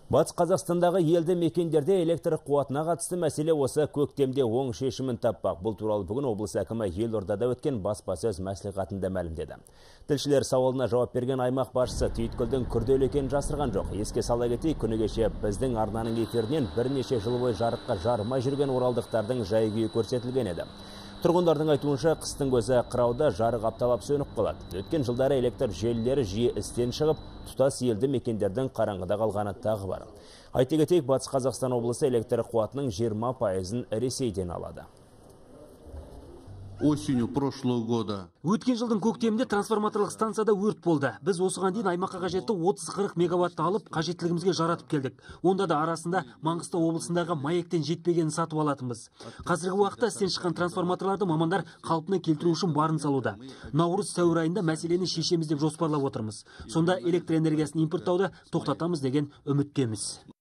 Батыс Қазақстандағы елді мекендерде электр қуатына қатысты мәселе осы көктемде оң шешімін таппақ. Бұл туралы бүгін облыс әкімі елордада өткен баспасөз мәслихатында мәлімдеді. Тілшілер сауалына жауап берген аймақ басшысы түйткілдің күрделі екенін жасырған жоқ. Еске сала кетейік, күні кеше біздің арнаның эфирінен бірнеше жыл бойы жарыққа жарымай жүрген оралдықтардың жай-күйі көрсетілген еді. Тұрғындардың айтуынша, қыстың көзі қырауда жарық апталап сөніп қалады. Өткен жылдары электр желілері жиі істен шығып, тұтас елді мекендердің қараңғыда қалғаны тағы бар. Айта кетейік, Батыс Қазақстан облысы электр қуатының 20%-ын Ресейден алады. Осенью прошлого года. Өткен жылдың көктемінде трансформаторлық станцияда өрт болды. Біз осыған дейін аймаққа қажетті 30-40 мегаватты алып, қажеттілігімізге жаратып келдік. Онда да арасында Маңғыстау облысындағы маектен жетпеген сатып алатынбыз. Қазіргі уақытта істен шыққан трансформаторларды мамандар қалпына келтіру үшін барын салуда. Наурыз-сәуір айында мәселені шешеміз деп жоспарлап отырмыз. Сонда электр энергиясын импорттауды тоқтатамыз деген үміттеміз.